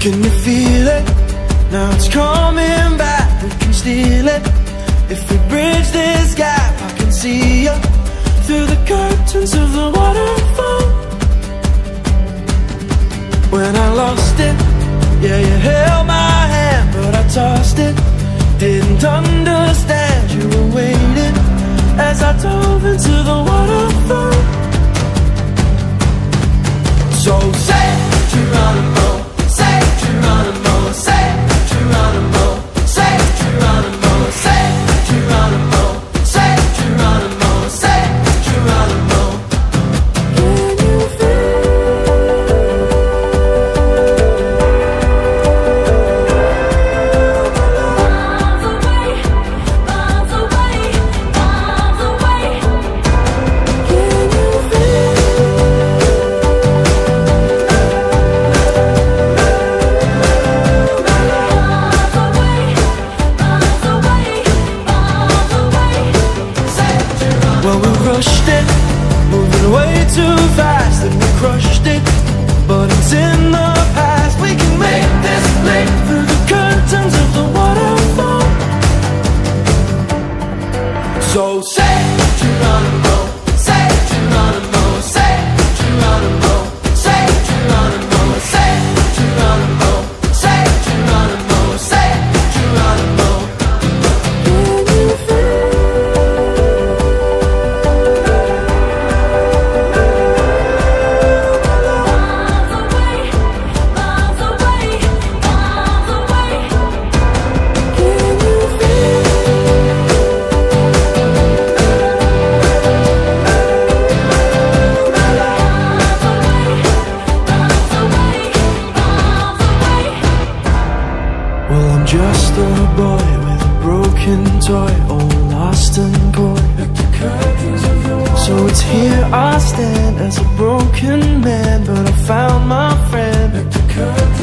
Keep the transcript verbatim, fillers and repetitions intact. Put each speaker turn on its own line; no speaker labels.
Can you feel it? Now it's coming back, we can steal it. If we bridge this gap, I can see you through the curtains of the waterfall. When I lost it, yeah, you held my hand, but I tossed it. Didn't understand you were waiting as I dove into the waterfall. So say Geronimo, say Geronimo, say Geronimo, say Geronimo, say Geronimo, say Geronimo, say Geronimo. Can you feel? Miles away, miles away, miles away. Can you feel? Well, we rushed it, moving way too fast, and we crushed it, but it's in the past. We can make this leap through the curtains of the waterfall. So say Geronimo, say Geronimo, say Geronimo, say Geronimo, say Geronimo, say Geronimo, say Geronimo. Can you feel? Well, I'm just a boy with a broken toy, all lost and coy. So it's here I stand as a broken man, but I found my friend.